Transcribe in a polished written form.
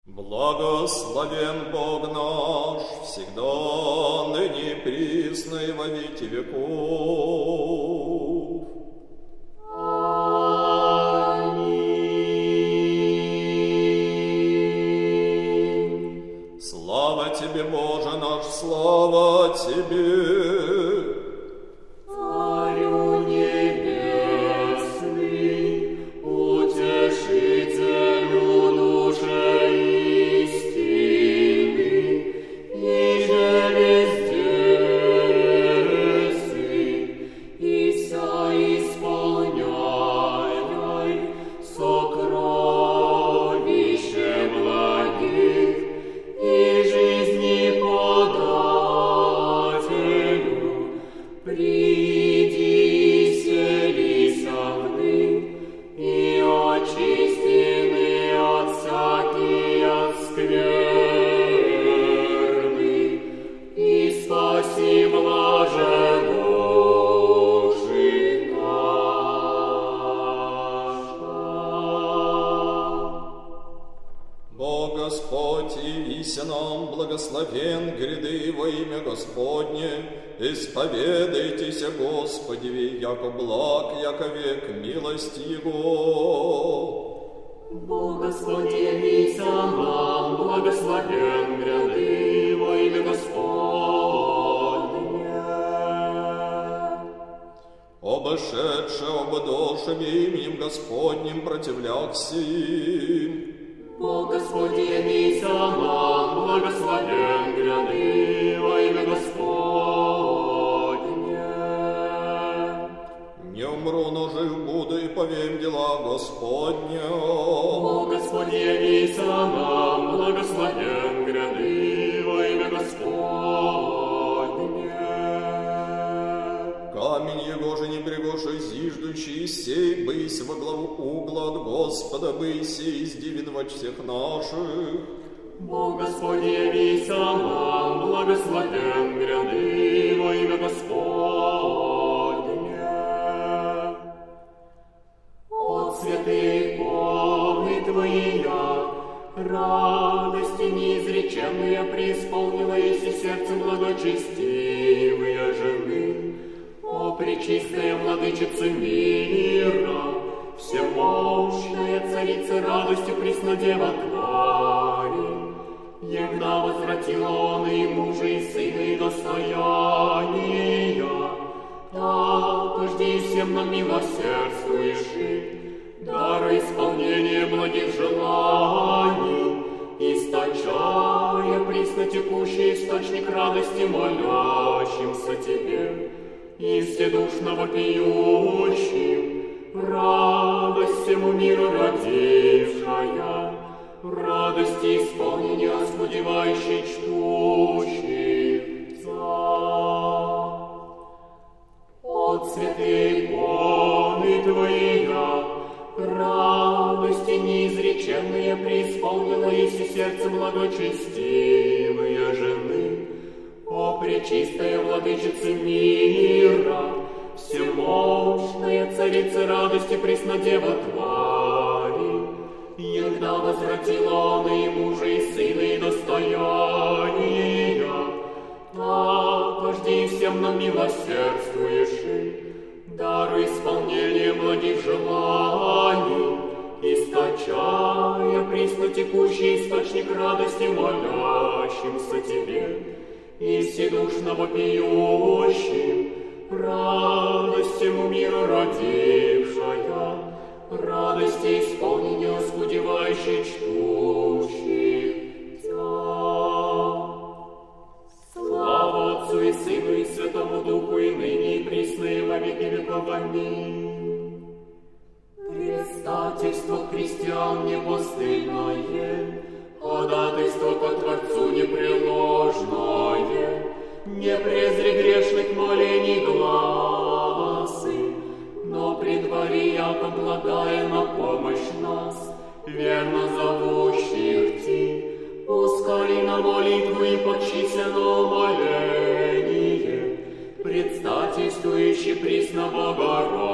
Благословен Бог наш, всегда, ныне и присно и во веки веков. Аминь. Слава Тебе, Боже наш, слава Тебе! Царю небесный, утешителю души истины, иже везде си, и вся исполняй сокровище благих, и жизни подателю, приди, селися вны, и очистины от всякие скверны, и спаси блаже души наша. Бог Господь, явися нам, благословен гряды во имя Господне, исповедайтесь, Господи, яко благ, яко век милость Его. Бог Господь, явися нам, благословен гряды во имя Господне. Обошедше ободошим именем Господним противлякся им. Бог Господь, явися нам, благословен гряды во имя Господне. Не умру, но жив буду и повем дела Господня. Бог Господь, явися нам, благословен гряды во имя Господне. Камень его же не пригоши зиждущий, сей бысь во главу угла от Господа, бысь из дивен во всех наших. Бог Господь, явися нам, благословен гряды во имя Господне. От святых помни Твоя, радости неизреченные преисполнилась и сердцем благочестивые жены. О, пречистая владычица мира, всемощная царица радостью преснодева Твари, егда возвратила он и мужа, и сына, и достояния, так жди всем нам милосердствуешь, даруй исполнение благих желаний, источая присно текущий источник радости молящимся Тебе, и вседушно вопиющим, радость всему миру родившая, радости исполнения оскудевающей чтущих от святых иконы Твоя, радости неизреченные преисполнилась и сердце благочестивые жены. О, пречистая владычица мира, всемощная царица радости преснодева Твари, егда возвратила он и мужа, и сына, и достояния, так жди всем нам милосердствуешь, даруй исполнение благих желаний, источая присно текущий источник радости молящимся Тебе, и вседушно вопиющим, радость всему миру родившая, радости исполнения оскудевающей чтущих Тя. Слава Отцу и Сыну и Святому Духу, и ныне и присно и во веки веков. Аминь. Предстательство христиан непостыдное, ходатайство ко Творцу непреложное, не презри грешных молений гласы, но предвари, яко благая на помощь нас, верно зовущих Ти, ускори на молитву и почися на умоление, предстательствующий присно Богородице,